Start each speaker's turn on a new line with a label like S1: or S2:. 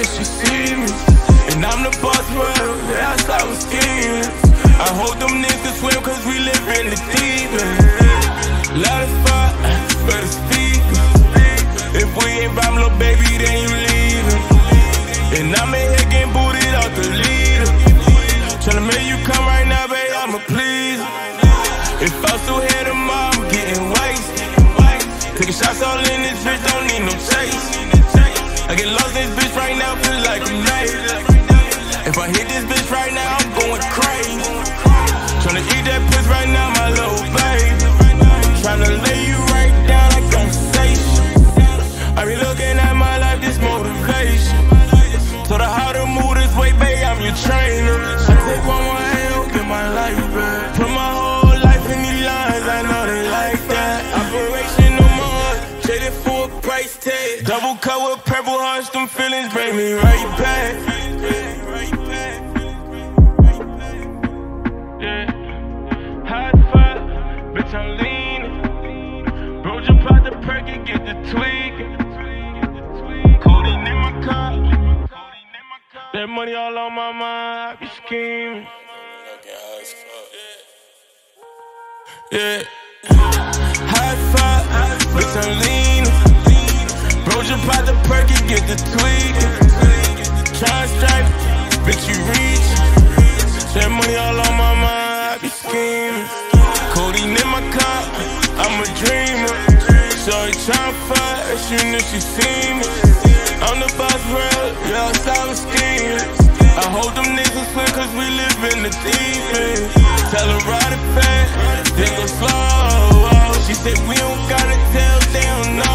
S1: if she see me. And I'm the boss, well, that's how I'm scheming. I hope them niggas swim cause we live in the deep end. Loud as fuck, for the speakers. If we ain't rhyme, little baby, then you leaving. And I'm in here getting booted out the leader. Tryna make you come right now, babe, I'ma please. If I still hear them all, I'm getting wasted. Taking shots all in this bitch, don't need no chase. I get lost in this bitch right now, feel like a maze. If I hit this bitch right now, I'm going crazy. Tryna eat that piss right now, my little baby. Tryna lay you right down like conversation. I be looking at my life, this motivation. So the how to move this way, babe, I'm your trainer. I take one more L, get my life back. Put my whole life in these lines, I know they like that. Operation no more, traded for a price tag. Double cut with purple hearts, them feelings bring me right back. Yeah, hot fire, bitch, I'm leaning. Bro, jump out the perk and get the tweaking. Codeine in my car. That money all on my mind, I be scheming. Yeah, high five, bitch, I'm leaning. Bro, jump out the perk and get the tweaking. Try stripe, bitch, you reach. That money all on my mind, I be scheming. Codeine in my car, I'm a dreamer. Shorty tryna fight, even if she see me. I'm the boss, bro, yeah, I'm scheming. I hope them niggas swim cause we live in the deep end. Tell her ride it fast, then go slow. She said we don't gotta tell, they don't know.